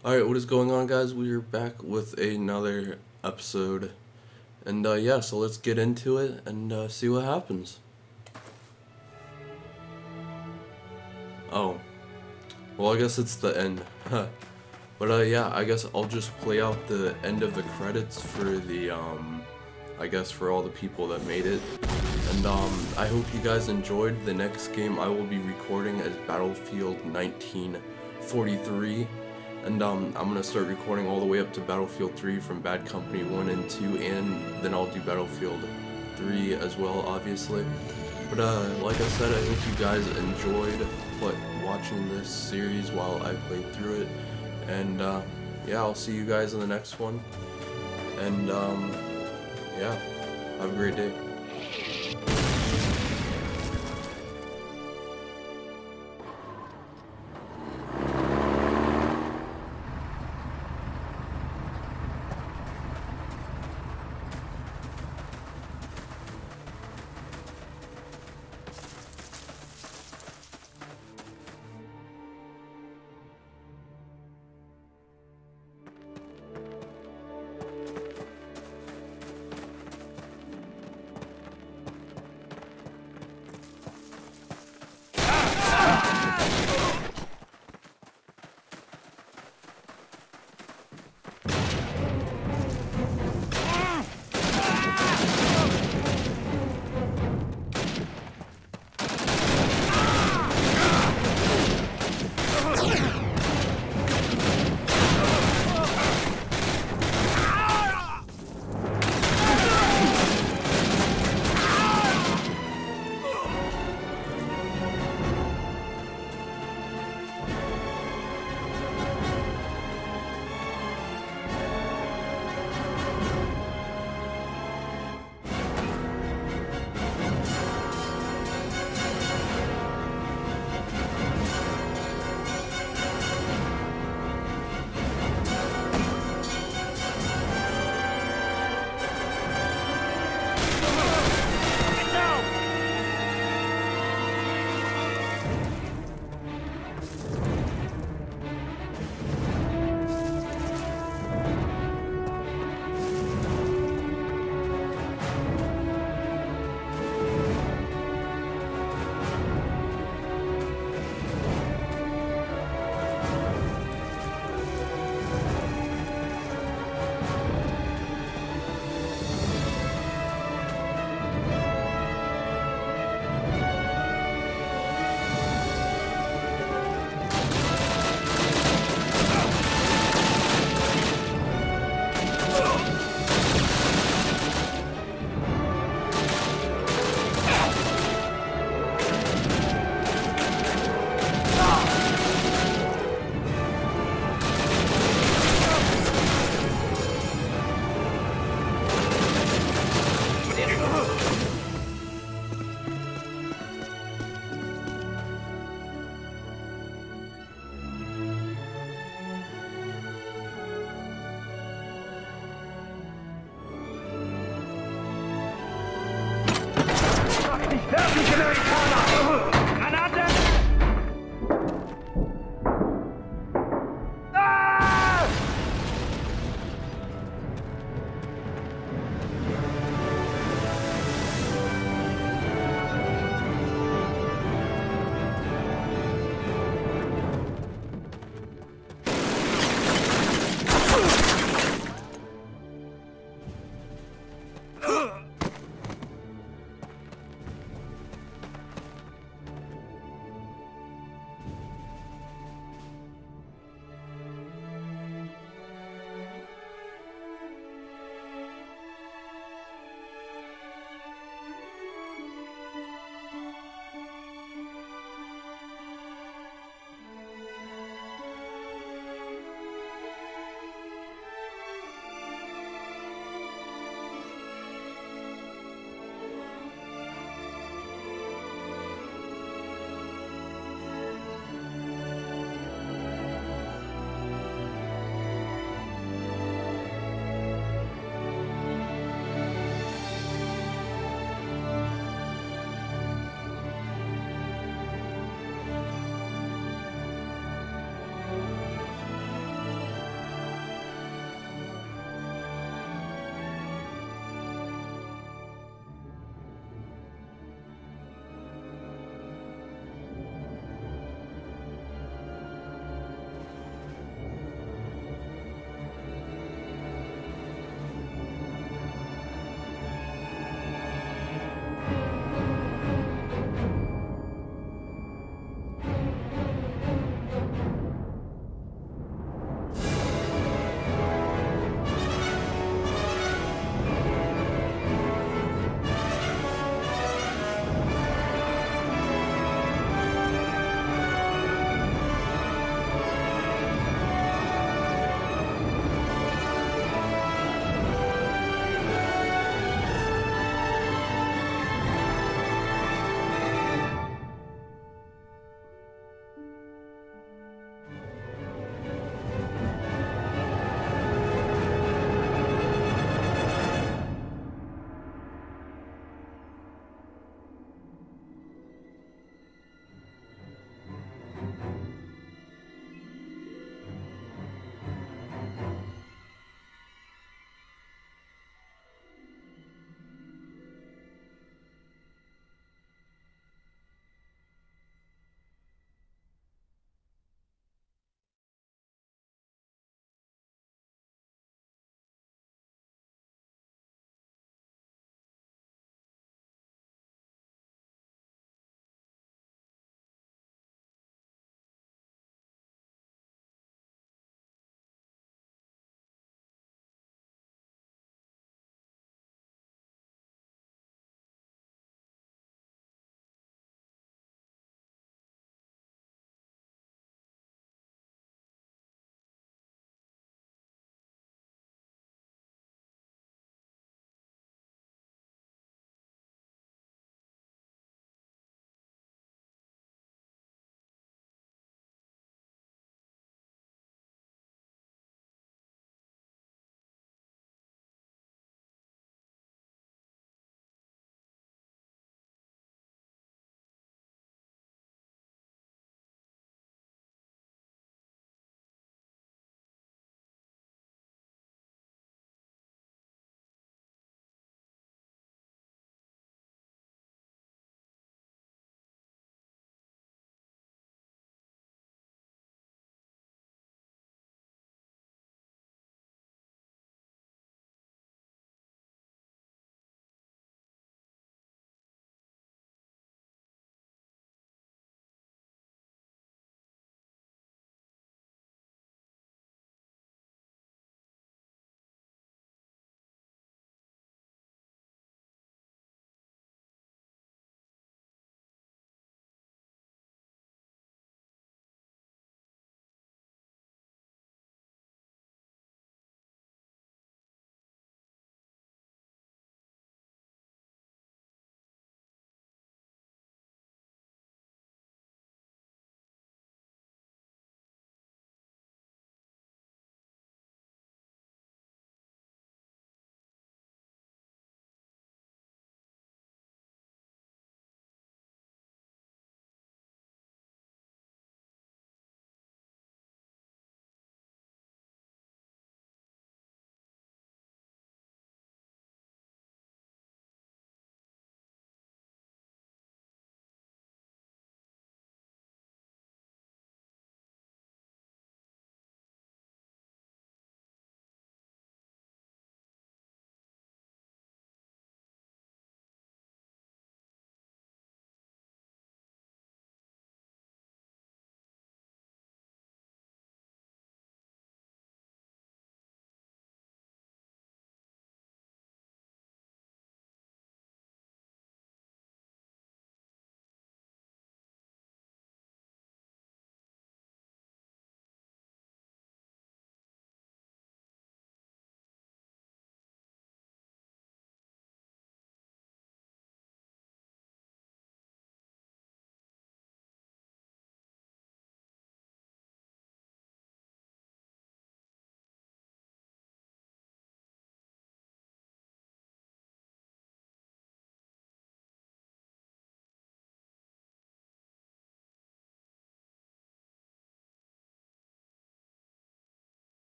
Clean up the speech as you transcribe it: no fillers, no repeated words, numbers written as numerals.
Alright, what is going on, guys? We are back with another episode. And yeah, so let's get into it and see what happens. Oh, well, I guess it's the end. But yeah, I guess I'll just play out the end of the credits for the, I guess for all the people that made it. And I hope you guys enjoyed. The next game I will be recording is Battlefield 1943. And I'm gonna start recording all the way up to Battlefield 3 from Bad Company 1 and 2, and then I'll do Battlefield 3 as well, obviously. But like I said, I hope you guys enjoyed watching this series while I played through it. And yeah, I'll see you guys in the next one. And yeah, have a great day.